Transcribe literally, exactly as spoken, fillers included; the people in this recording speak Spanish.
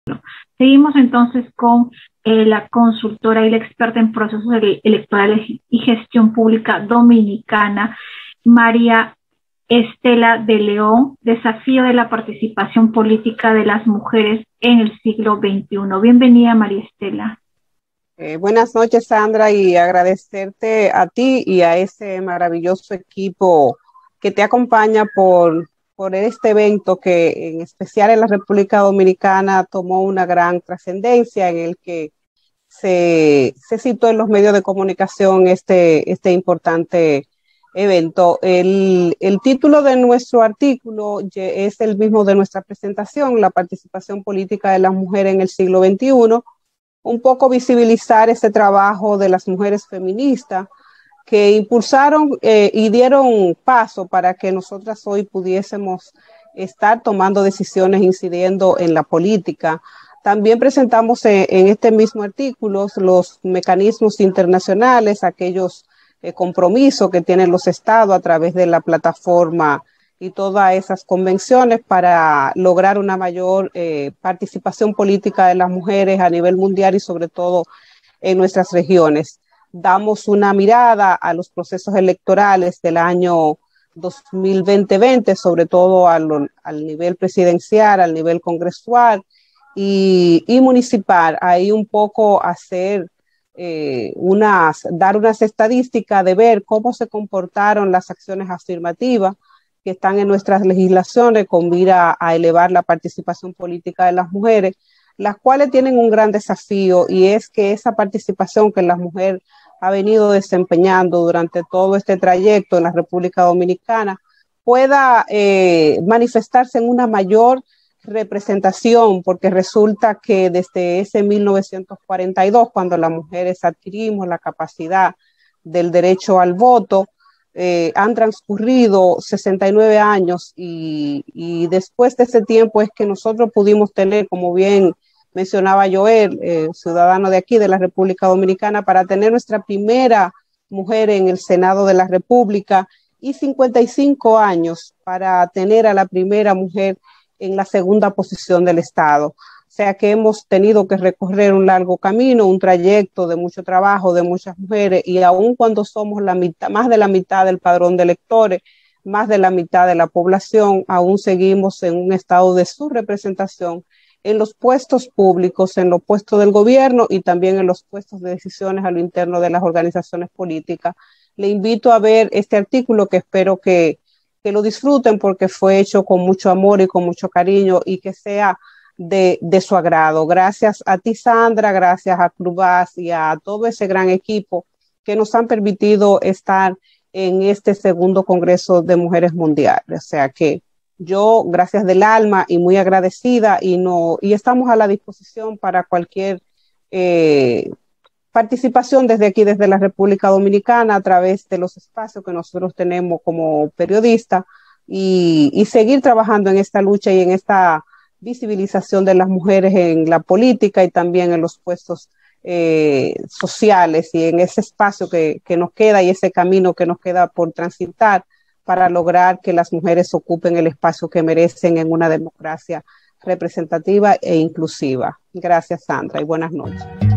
Seguimos entonces con eh, la consultora y la experta en procesos electorales y gestión pública dominicana, María Estela de León, desafío de la participación política de las mujeres en el siglo veintiuno. Bienvenida, María Estela. Eh, buenas noches, Sandra, y agradecerte a ti y a ese maravilloso equipo que te acompaña por, por este evento que en especial en la República Dominicana tomó una gran trascendencia, en el que se, se citó en los medios de comunicación este, este importante evento. El, el título de nuestro artículo es el mismo de nuestra presentación: la participación política de las mujeres en el siglo veintiuno. Un poco visibilizar ese trabajo de las mujeres feministas que impulsaron eh, y dieron paso para que nosotras hoy pudiésemos estar tomando decisiones, incidiendo en la política. También presentamos en, en este mismo artículo los mecanismos internacionales, aquellos eh, compromisos que tienen los estados a través de la plataforma y todas esas convenciones para lograr una mayor eh, participación política de las mujeres a nivel mundial y sobre todo en nuestras regiones. Damos una mirada a los procesos electorales del año dos mil veinte, sobre todo al, al nivel presidencial, al nivel congresual y, y municipal. Ahí un poco hacer eh, unas, dar unas estadísticas de ver cómo se comportaron las acciones afirmativas que están en nuestras legislaciones con mira a elevar la participación política de las mujeres, las cuales tienen un gran desafío, y es que esa participación que la mujer ha venido desempeñando durante todo este trayecto en la República Dominicana pueda eh, manifestarse en una mayor representación, porque resulta que desde ese mil novecientos cuarenta y dos, cuando las mujeres adquirimos la capacidad del derecho al voto, Eh, han transcurrido sesenta y nueve años y, y después de ese tiempo es que nosotros pudimos tener, como bien mencionaba Joel, eh, ciudadano de aquí, de la República Dominicana, para tener nuestra primera mujer en el Senado de la República, y cincuenta y cinco años para tener a la primera mujer en la segunda posición del Estado. O sea que hemos tenido que recorrer un largo camino, un trayecto de mucho trabajo de muchas mujeres, y aun cuando somos la mitad, más de la mitad del padrón de electores, más de la mitad de la población, aún seguimos en un estado de subrepresentación en los puestos públicos, en los puestos del gobierno y también en los puestos de decisiones a lo interno de las organizaciones políticas. Le invito a ver este artículo, que espero que, que lo disfruten, porque fue hecho con mucho amor y con mucho cariño, y que sea De, de su agrado. Gracias a ti, Sandra, gracias a Clubas y a todo ese gran equipo que nos han permitido estar en este segundo Congreso de Mujeres Mundiales. O sea que yo, gracias del alma y muy agradecida, y, no, y estamos a la disposición para cualquier eh, participación desde aquí, desde la República Dominicana, a través de los espacios que nosotros tenemos como periodistas, y, y seguir trabajando en esta lucha y en esta visibilización de las mujeres en la política y también en los puestos eh, sociales, y en ese espacio que, que nos queda y ese camino que nos queda por transitar para lograr que las mujeres ocupen el espacio que merecen en una democracia representativa e inclusiva. Gracias, Sandra, y buenas noches.